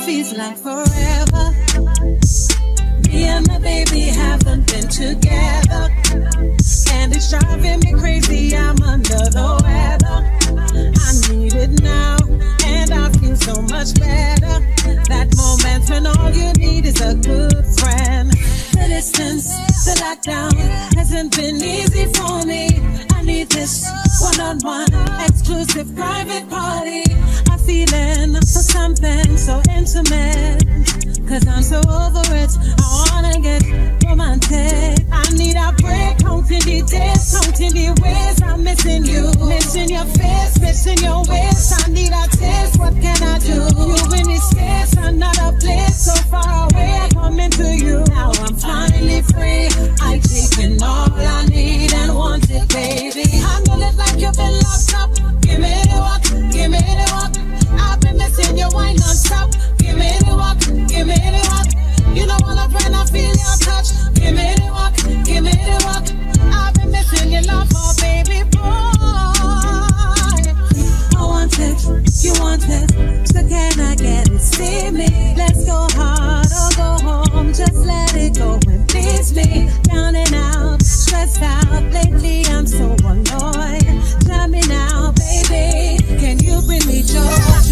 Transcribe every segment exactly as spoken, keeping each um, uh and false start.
feels like forever. Me and my baby haven't been together, and it's driving me crazy. I'm under the weather. I need it now, and I feel so much better. That moment when all you need is a good friend. The distance, the lockdown hasn't been easy for me. I need this one-on-one, exclusive private party. I'm feeling for something so intimate, cause I'm so over it. I wanna get romantic. I need a break, counting the days, counting the ways I'm missing you. Missing your face, missing your ways. I need a taste, what can I do? You in this space, another place, so far away, I come into you. Now I'm finally free, I taking all I need and want it, baby. Handle it like you've been locked up. Give me the walk, give me the walk. I've been missing your wine non-stop. Give me the walk, give me the walk. You know what I'm when I feel your touch. Give me the walk, give me the walk. I've been missing your love, oh baby boy. I want it, you want it, so can I get it? See me, let's go hard or go home. Just let it go and please me. Down and out, stressed out. Lately I'm so annoyed. Tell me now, baby, can you bring me joy?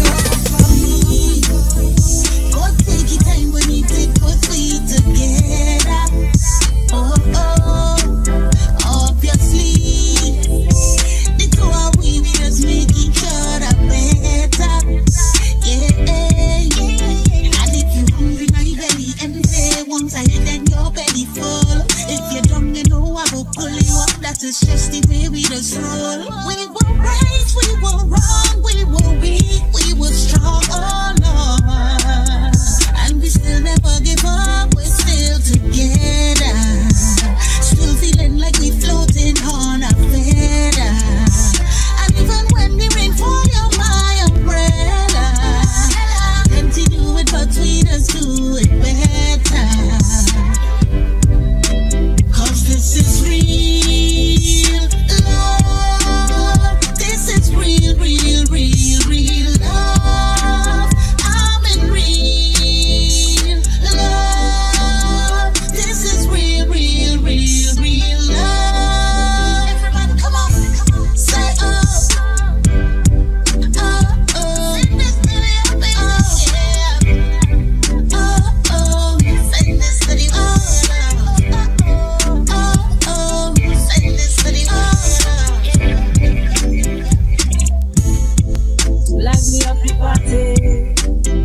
Go take your time when you take what's we together. Oh, oh, obviously, the two of we, we just make each other better. Yeah, yeah. And if you hungry, my belly empty, one side then your belly full. If you're dumb, you know I will pull you up. That is just the way we just roll. We were right, we were wrong, we were weak, we were strong, oh Lord. And we still never give up, we're still together. Still feeling like we floating on a feather. And even when the rain fall, you're my umbrella. Plenty do it, but we just do it better. Cause this is real love. This is real, real, real, real love. I'm in real love. This is real, real, real, real love. Everybody, come on, come on, say oh, oh, oh. Sing this to me, oh, baby, yeah. Oh, oh, sing this to the oh, oh, oh, oh, sing this to the oh. Light me up the party.